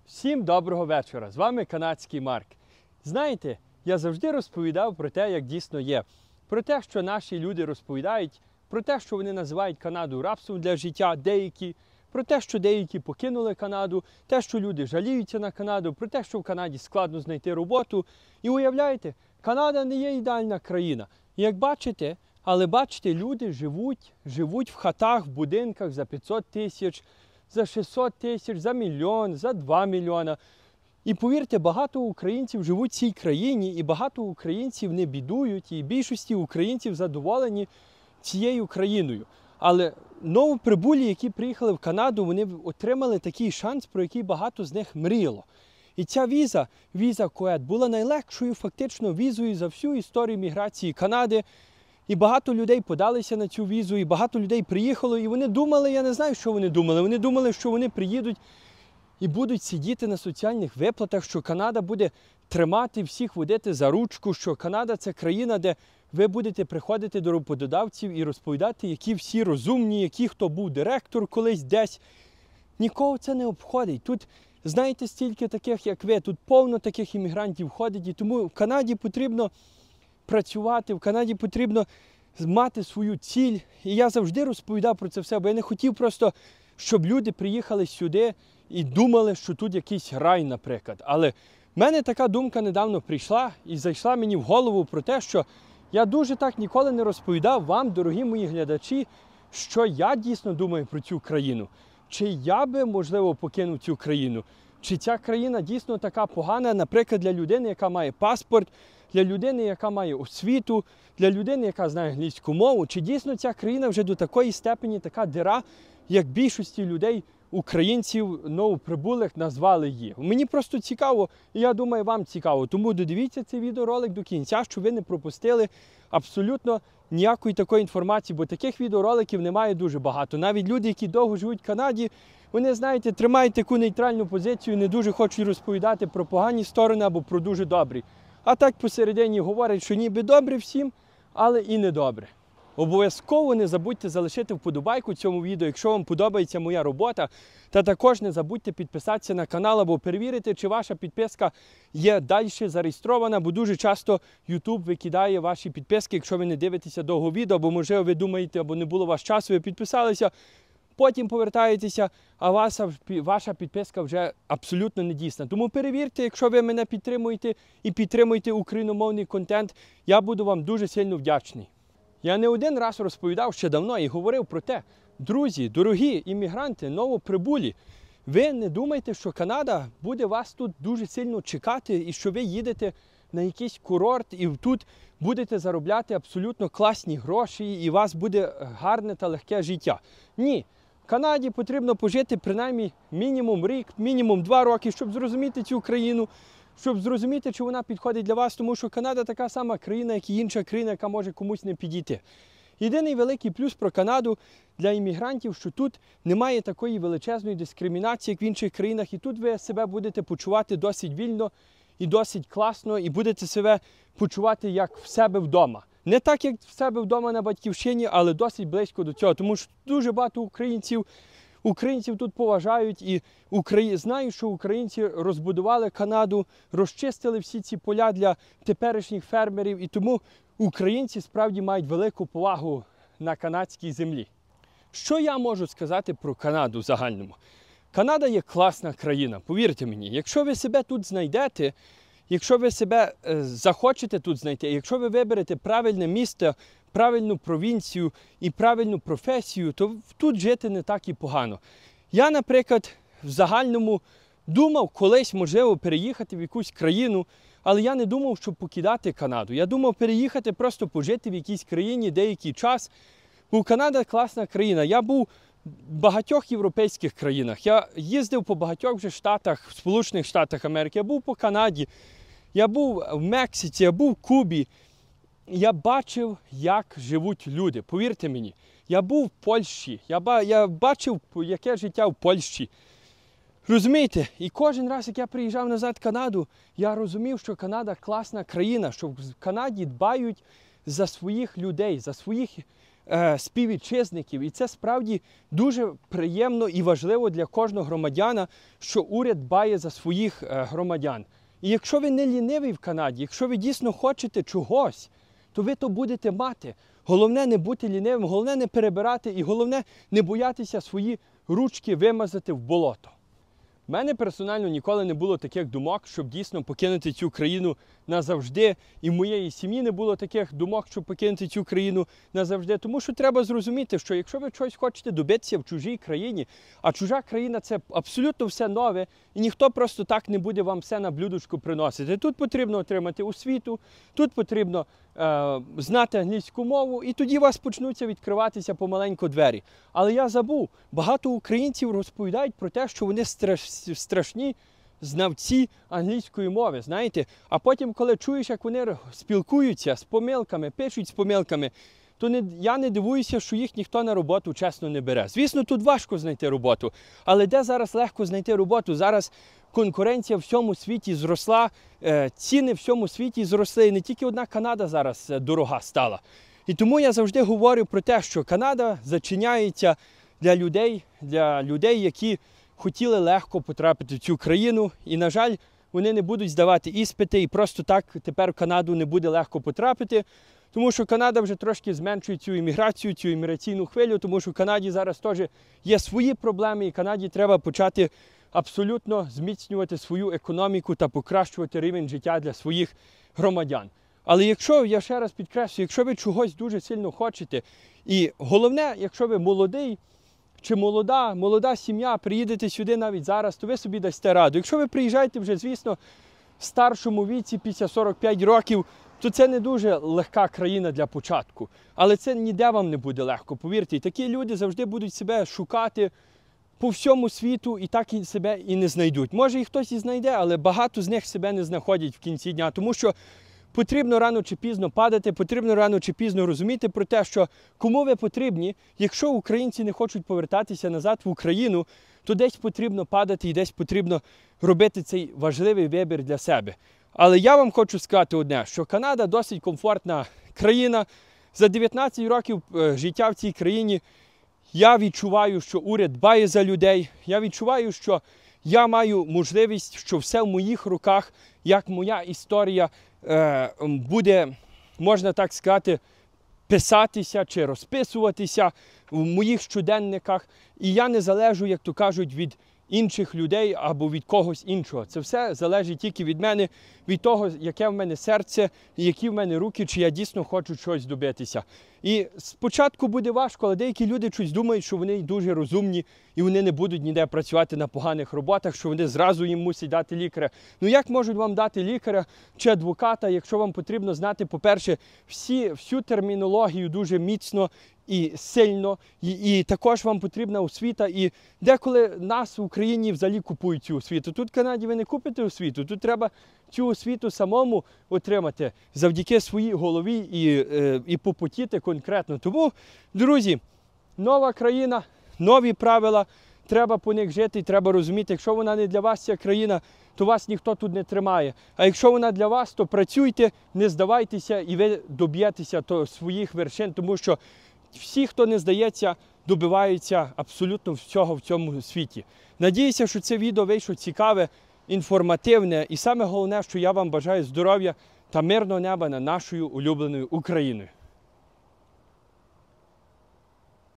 Всім доброго вечора! З вами канадський Марк. Знаєте, я завжди розповідав про те, як дійсно є. Про те, що наші люди розповідають, про те, що вони називають Канаду рабством для життя, деякі, про те, що деякі покинули Канаду, те, що люди жаліються на Канаду, про те, що в Канаді складно знайти роботу. І уявляєте, Канада не є ідеальна країна. І як бачите, люди живуть в хатах, в будинках за 500 тисяч, за 600 тисяч, за мільйон, за 2 мільйона. І повірте, багато українців живуть в цій країні, і багато українців не бідують, і більшості українців задоволені цією країною. Але новоприбулі, які приїхали в Канаду, вони отримали такий шанс, про який багато з них мріяло. І ця віза КОЕД, була найлегшою фактично візою за всю історію міграції Канади. І багато людей подалися на цю візу, і багато людей приїхало, і вони думали, я не знаю, що вони думали. Вони думали, що вони приїдуть і будуть сидіти на соціальних виплатах, що Канада буде тримати всіх, водити за ручку, що Канада – це країна, де ви будете приходити до роботодавців і розповідати, які всі розумні, який хто був директор колись десь. Нікого це не обходить. Тут, знаєте, стільки таких, як ви, тут повно таких іммігрантів ходить, і тому в Канаді потрібно працювати, в Канаді потрібно мати свою ціль. І я завжди розповідав про це все, бо я не хотів просто, щоб люди приїхали сюди і думали, що тут якийсь рай, наприклад. Але в мене така думка недавно прийшла і зайшла мені в голову про те, що я дуже так ніколи не розповідав вам, дорогі мої глядачі, що я дійсно думаю про цю країну. Чи я би, можливо, покинув цю країну? Чи ця країна дійсно така погана, наприклад, для людини, яка має паспорт, для людини, яка має освіту, для людини, яка знає англійську мову? Чи дійсно ця країна вже до такої степені така дира, як більшості людей, українців, новоприбулих назвали її? Мені просто цікаво, і я думаю, вам цікаво. Тому додивіться цей відеоролик до кінця, щоб ви не пропустили абсолютно ніякої такої інформації, бо таких відеороликів немає дуже багато. Навіть люди, які довго живуть в Канаді, вони, знаєте, тримають таку нейтральну позицію, не дуже хочуть розповідати про погані сторони або про дуже добрі. А так посередині говорять, що ніби добре всім, але і не добре. Обов'язково не забудьте залишити вподобайку цьому відео, якщо вам подобається моя робота. Та також не забудьте підписатися на канал або перевірити, чи ваша підписка є далі зареєстрована, бо дуже часто YouTube викидає ваші підписки, якщо ви не дивитеся довго відео, або, можливо, ви думаєте, або не було у вас часу, ви підписалися, потім повертаєтеся, а ваша підписка вже абсолютно не дійсна. Тому перевірте, якщо ви мене підтримуєте і підтримуєте україномовний контент, я буду вам дуже сильно вдячний. Я не один раз розповідав ще давно і говорив про те, друзі, дорогі іммігранти, новоприбулі, ви не думайте, що Канада буде вас тут дуже сильно чекати і що ви їдете на якийсь курорт і тут будете заробляти абсолютно класні гроші і у вас буде гарне та легке життя. Ні, в Канаді потрібно пожити принаймні мінімум рік, мінімум 2 роки, щоб зрозуміти цю країну, щоб зрозуміти, чи вона підходить для вас, тому що Канада така сама країна, як і інша країна, яка може комусь не підійти. Єдиний великий плюс про Канаду для іммігрантів, що тут немає такої величезної дискримінації, як в інших країнах, і тут ви себе будете почувати досить вільно і досить класно, і будете себе почувати як в себе вдома. Не так, як в себе вдома на батьківщині, але досить близько до цього, тому що дуже багато українців тут поважають і знають, що українці розбудували Канаду, розчистили всі ці поля для теперішніх фермерів, і тому українці справді мають велику повагу на канадській землі. Що я можу сказати про Канаду в загальному? Канада є класна країна, повірте мені. Якщо ви себе тут знайдете, якщо ви себе захочете тут знайти, якщо ви виберете правильне місто, правильну провінцію і правильну професію, то тут жити не так і погано. Я, наприклад, в загальному думав колись, можливо, переїхати в якусь країну, але я не думав, щоб покидати Канаду. Я думав переїхати, просто пожити в якійсь країні деякий час. Бо Канада класна країна. Я був в багатьох європейських країнах. Я їздив по багатьох вже штатах, в Сполучених Штатах Америки. Я був по Канаді, я був в Мексиці, я був в Кубі. Я бачив, як живуть люди, повірте мені. Я був в Польщі, я бачив, яке життя в Польщі. Розумієте? І кожен раз, як я приїжджав назад в Канаду, я розумів, що Канада класна країна, що в Канаді дбають за своїх людей, за своїх співвітчизників. І це справді дуже приємно і важливо для кожного громадяна, що уряд дбає за своїх громадян. І якщо ви не лінивий в Канаді, якщо ви дійсно хочете чогось, то ви то будете мати. Головне не бути лінивим, головне не перебирати і головне не боятися свої ручки вимазати в болото. У мене персонально ніколи не було таких думок, щоб дійсно покинути цю країну назавжди. І в моєї сім'ї не було таких думок, щоб покинути цю країну назавжди. Тому що треба зрозуміти, що якщо ви щось хочете добитися в чужій країні, а чужа країна – це абсолютно все нове, і ніхто просто так не буде вам все на блюдечку приносити. Тут потрібно отримати освіту, тут потрібно знати англійську мову, і тоді у вас почнуться відкриватися помаленьку двері. Але я забув, багато українців розповідають про те, що вони страшні знавці англійської мови, знаєте. А потім, коли чуєш, як вони спілкуються з помилками, пишуть з помилками, то я не дивуюся, що їх ніхто на роботу чесно не бере. Звісно, тут важко знайти роботу, але де зараз легко знайти роботу? Зараз конкуренція в всьому світі зросла, ціни в всьому світі зросли, і не тільки одна Канада зараз дорога стала. І тому я завжди говорю про те, що Канада зачиняється для людей, які хотіли легко потрапити в цю країну, і, на жаль, вони не будуть здавати іспити, і просто так тепер в Канаду не буде легко потрапити, тому що Канада вже трошки зменшує цю імміграцію, цю імміграційну хвилю, тому що в Канаді зараз теж є свої проблеми, і Канаді треба почати абсолютно зміцнювати свою економіку та покращувати рівень життя для своїх громадян. Але якщо, я ще раз підкреслюю, якщо ви чогось дуже сильно хочете, і головне, якщо ви молодий, чи молода сім'я, приїдете сюди навіть зараз, то ви собі дасте раду. Якщо ви приїжджаєте вже, звісно, в старшому віці, після 45 років, то це не дуже легка країна для початку. Але це ніде вам не буде легко, повірте. І такі люди завжди будуть себе шукати по всьому світу і так і себе і не знайдуть. Може і хтось і знайде, але багато з них себе не знаходять в кінці дня, тому що потрібно рано чи пізно падати, потрібно рано чи пізно розуміти про те, що кому ви потрібні, якщо українці не хочуть повертатися назад в Україну, то десь потрібно падати і десь потрібно робити цей важливий вибір для себе. Але я вам хочу сказати одне, що Канада досить комфортна країна. За 19 років життя в цій країні я відчуваю, що уряд дбає за людей, я відчуваю, що я маю можливість, що все в моїх руках, як моя історія буде, можна так сказати, писатися чи розписуватися в моїх щоденниках. І я не залежу, як то кажуть, від інших людей або від когось іншого. Це все залежить тільки від мене, від того, яке в мене серце, які в мене руки, чи я дійсно хочу щось добитися. І спочатку буде важко, але деякі люди щось думають, що вони дуже розумні і вони не будуть ніде працювати на поганих роботах, що вони зразу їм мусять дати лікаря. Ну як можуть вам дати лікаря чи адвоката, якщо вам потрібно знати, по-перше, всю термінологію дуже міцно і сильно, і також вам потрібна освіта. І деколи нас в Україні взагалі купують цю освіту. Тут в Канаді ви не купите освіту, тут треба цю освіту самому отримати завдяки своїй голові і попотіти конкретно. Тому, друзі, нова країна, нові правила, треба по них жити і треба розуміти, якщо вона не для вас, ця країна, то вас ніхто тут не тримає. А якщо вона для вас, то працюйте, не здавайтеся і ви доб'єтеся своїх вершин, тому що всі, хто не здається, добиваються абсолютно всього в цьому світі. Надіюся, що це відео вийшло цікаве, інформативне і саме головне, що я вам бажаю здоров'я та мирного неба над нашою улюбленою Україною.